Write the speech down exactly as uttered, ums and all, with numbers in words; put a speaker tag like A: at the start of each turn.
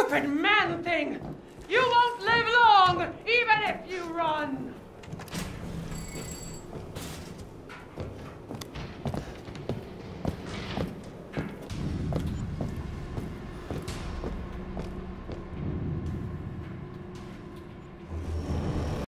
A: stupid man thing! You won't live long, even if you run!